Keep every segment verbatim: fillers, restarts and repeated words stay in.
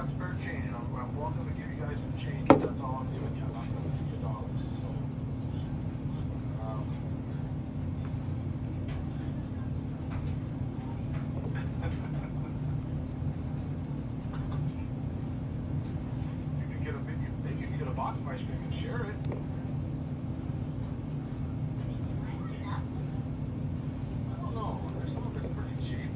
have spare change. I'm, I'm welcome to give you guys some change. That's all I'm giving you. I'm not going to give you dollars. So, um, you can get a maybe, maybe you can get a box of ice cream and share it. I don't know. There's some of it's pretty cheap.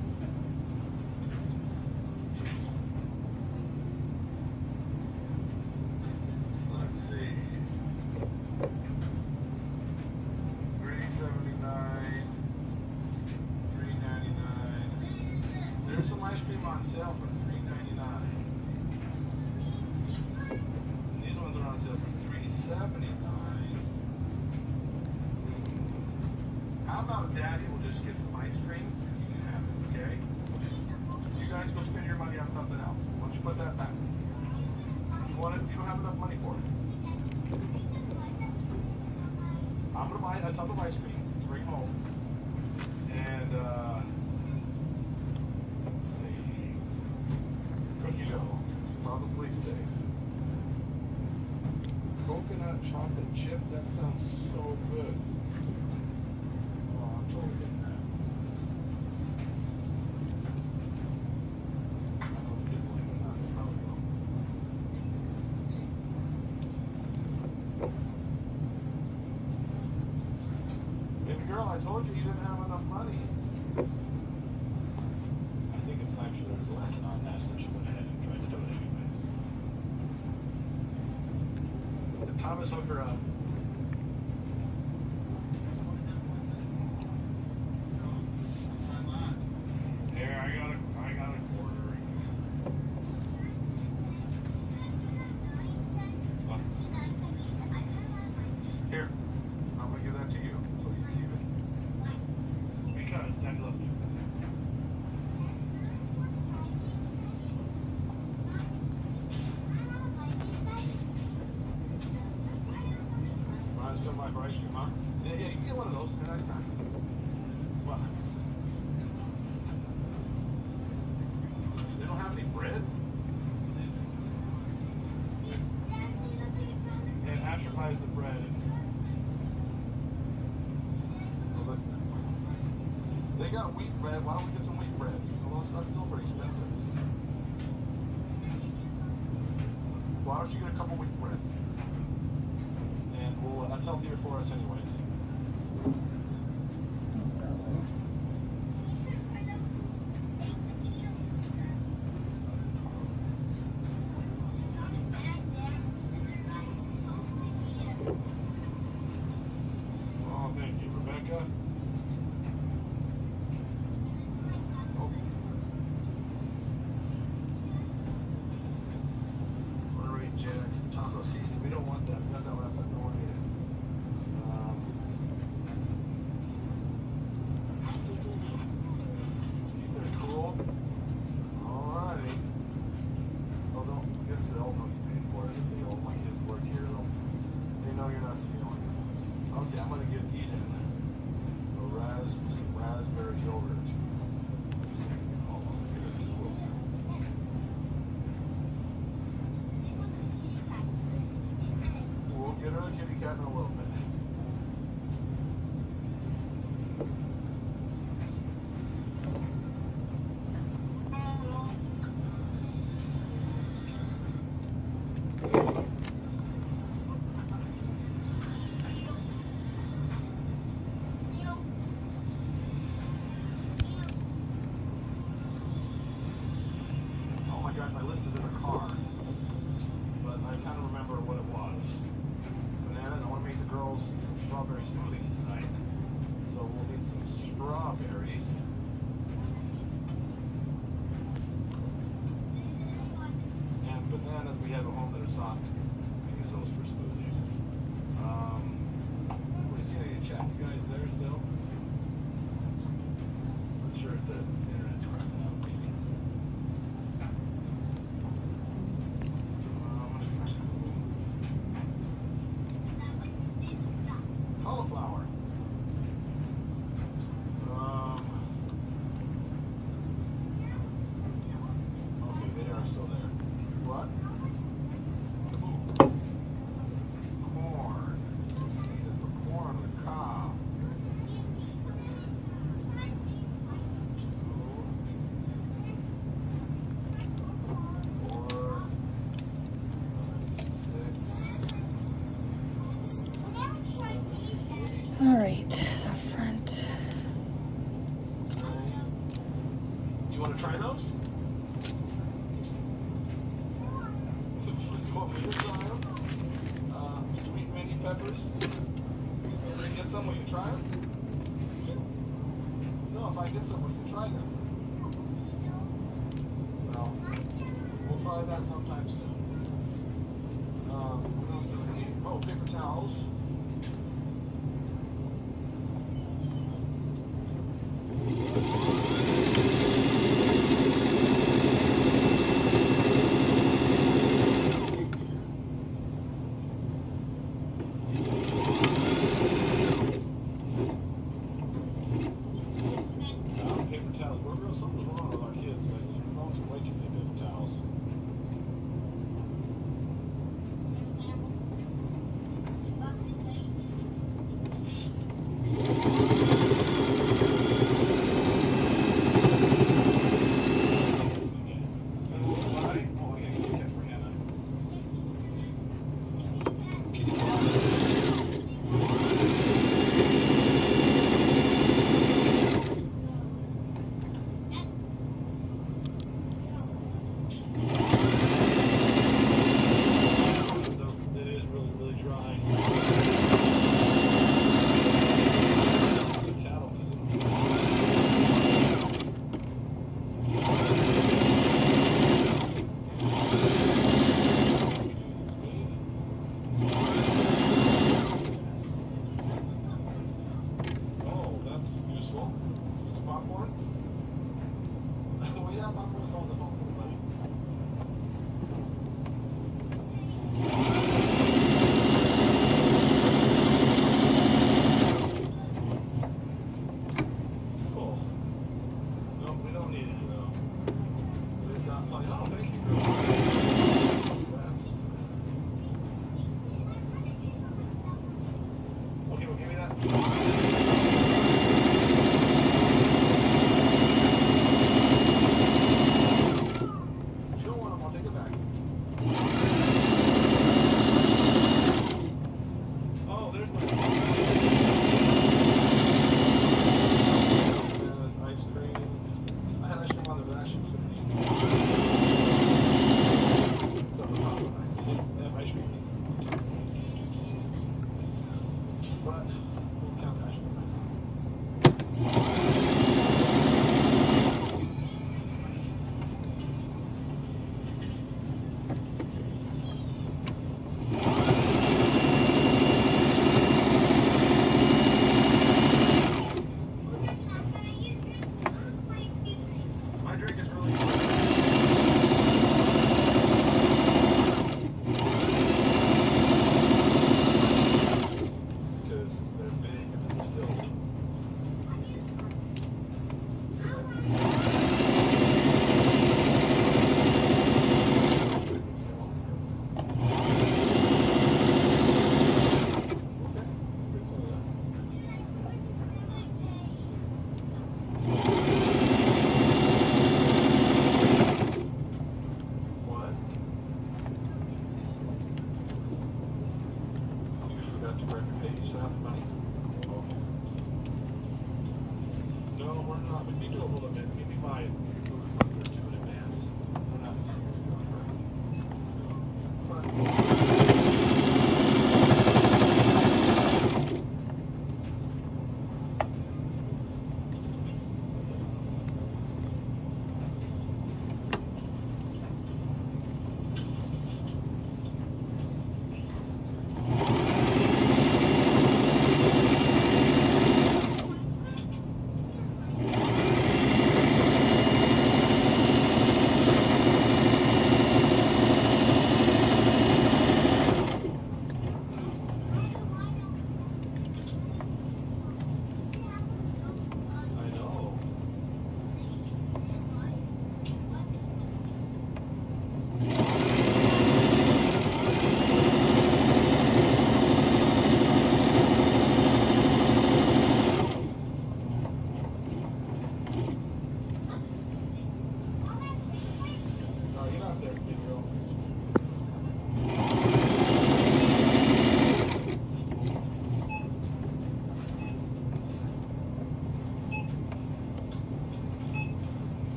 There's some ice cream on sale for three ninety-nine. These ones are on sale for three seventy-nine. How about Daddy will just get some ice cream and you can have it, okay? You guys go spend your money on something else. Why don't you put that back? You want it? You don't have enough money for it. I'm gonna buy a tub of ice cream to bring home, and uh, let's see, cookie dough. It's probably safe. Coconut chocolate chip. That sounds so good. Oh, I'm totally getting that. I don't know if kids like it or not. They probably will. Baby girl, I told you you didn't have enough money. I think it's time sure there's a lesson on that, since you went ahead and tried to do it anyways. Did Thomas hook her up? Here, I got a, I got a quarter. Look. Here, I'm gonna give that to you, so you keep it. Because I love you. Let's go buy for ice cream, huh? Yeah, yeah, you can get one of those. What? They don't have any bread? And Asher buys the bread. They got wheat bread. Why don't we get some wheat bread? Although that's still pretty expensive. Why don't you get a couple wheat breads? And we'll, that's healthier for us anyways. Oh, thank you, Rebecca. Oh. Order eight, Jack. Taco season. We don't want that. We got that last time. We don't want to get it. Um, keep that cool. Alrighty. Oh, don't. I guess they'll know you paid for it. I guess they all my kids work here. They'll, they know you're not stealing. Okay, I'm gonna get Eden a ras some raspberry yogurt. Hold on, get her tool. We'll get her a kitty cat in a little bit. Oh my gosh, my list is in the car. But I kind of remember what it was. Bananas, I want to make the girls some strawberry smoothies tonight. So we'll need some strawberries. And bananas we have at home that are soft. We use those for smoothies. Um, what is your chat? You guys there still? Not sure if the internet's crapping out, maybe. Cauliflower. Um, okay, they are still there. to try those? You want me to try them? Uh, sweet mini peppers? If I get some, will you try them? No, if I get some, will you try them? No. We'll try that sometime soon. Um, what else do we need? Oh, paper towels.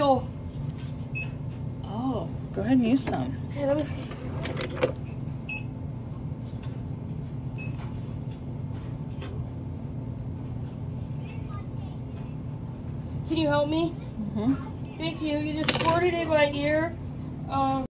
oil. Oh, go ahead and use some. Okay, let me see. Can you help me? Mm-hmm. Thank you. You just squirted in my ear. Um.